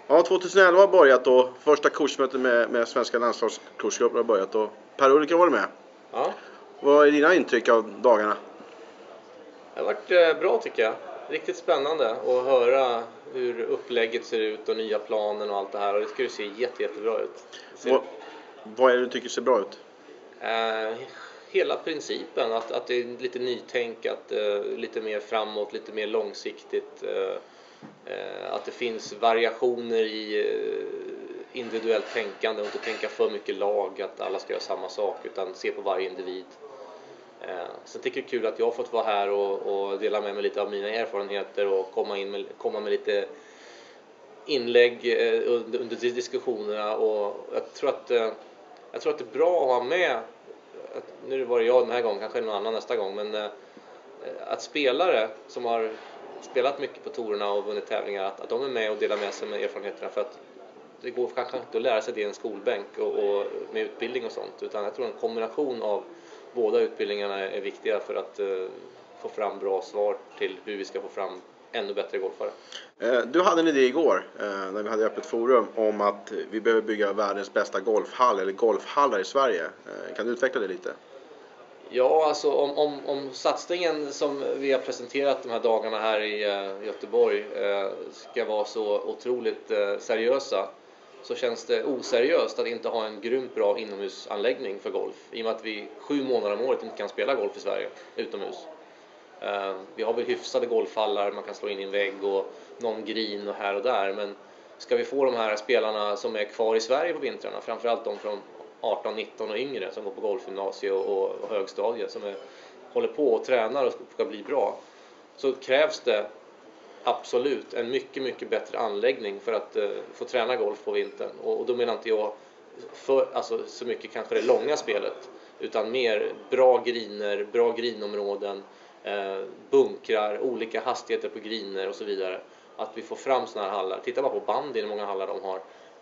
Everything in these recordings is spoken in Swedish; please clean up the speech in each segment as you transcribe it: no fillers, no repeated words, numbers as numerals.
Ja, 2011 har börjat och första kursmötet med svenska landslagskursgrupper har börjat och Per-Ulrik har varit med. Ja. Vad är dina intryck av dagarna? Det har varit bra tycker jag. Riktigt spännande att höra hur upplägget ser ut och nya planen och allt det här. Och det ska ju se jättebra ut. Vad är det du tycker ser bra ut? Hela principen, att det är lite nytänk, att lite mer framåt, lite mer långsiktigt. Att det finns variationer i individuellt tänkande och inte tänka för mycket lag, att alla ska göra samma sak utan se på varje individ. Sen tycker jag det är kul att jag har fått vara här och dela med mig lite av mina erfarenheter och komma med lite inlägg under diskussionerna. Och jag tror att det är bra att ha med, nu var det jag den här gången, kanske någon annan nästa gång, men att spelare som har spelat mycket på tourerna och vunnit tävlingar, att de är med och delar med sig med erfarenheterna, för att det går kanske inte att lära sig det i en skolbänk och med utbildning och sånt, utan jag tror en kombination av båda utbildningarna är viktiga för att få fram bra svar till hur vi ska få fram ännu bättre golfare. Du hade en idé igår när vi hade öppet forum om att vi behöver bygga världens bästa golfhall eller golfhallar i Sverige. Kan du utveckla det lite? Ja, alltså om satsningen som vi har presenterat de här dagarna här i Göteborg ska vara så otroligt seriösa, så känns det oseriöst att inte ha en grymt bra inomhusanläggning för golf, i och med att vi 7 månader om året inte kan spela golf i Sverige utomhus. Vi har väl hyfsade golfhallar, man kan slå in i en vägg och någon green och här och där, men ska vi få de här spelarna som är kvar i Sverige på vintrarna, framförallt de från 18, 19 och yngre som går på golfgymnasie och högstadiet, som håller på och tränar och ska bli bra, så krävs det absolut en mycket bättre anläggning för att få träna golf på vintern. Och då menar inte jag alltså så mycket kanske det långa spelet, utan mer bra griner, bra grinområden, bunkrar, olika hastigheter på griner och så vidare. Att vi får fram såna här hallar. Titta bara på bandy, hur många hallar de har.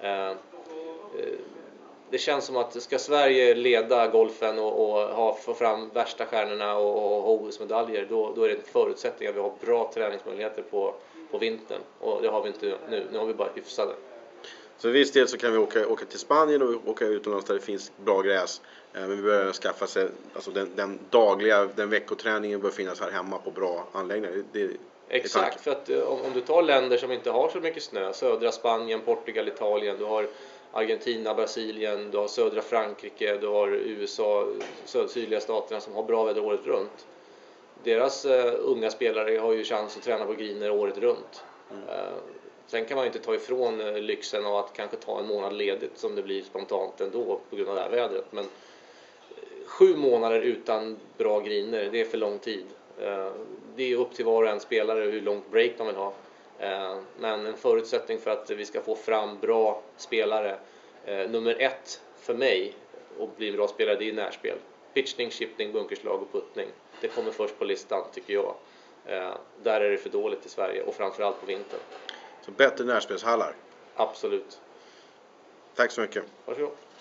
Det känns som att ska Sverige leda golfen och få fram värsta stjärnorna och OS-medaljer, då är det en förutsättning att vi har bra träningsmöjligheter på vintern. Och det har vi inte nu. Nu har vi bara hyfsade. Så i viss del så kan vi åka till Spanien och åka utomlands där det finns bra gräs. Men vi behöver skaffa sig, alltså den veckoträningen bör finnas här hemma på bra anläggningar. Exakt, för att om du tar länder som inte har så mycket snö, södra Spanien, Portugal, Italien, du har Argentina, Brasilien, du har södra Frankrike, du har USA, sydliga staterna som har bra väder året runt. Deras unga spelare har ju chans att träna på griner året runt. Sen kan man ju inte ta ifrån lyxen av att kanske ta en månad ledigt som det blir spontant ändå på grund av det här vädret. Men 7 månader utan bra griner, det är för lång tid. Det är upp till var och en spelare hur långt break de vill ha. Men en förutsättning för att vi ska få fram bra spelare, nummer 1 för mig och bli en bra spelare, det är närspel. Pitchning, chipping, bunkerslag och puttning. Det kommer först på listan tycker jag. Där är det för dåligt i Sverige och framförallt på vintern. Så bättre närspelshallar? Absolut. Tack så mycket. Varsågod.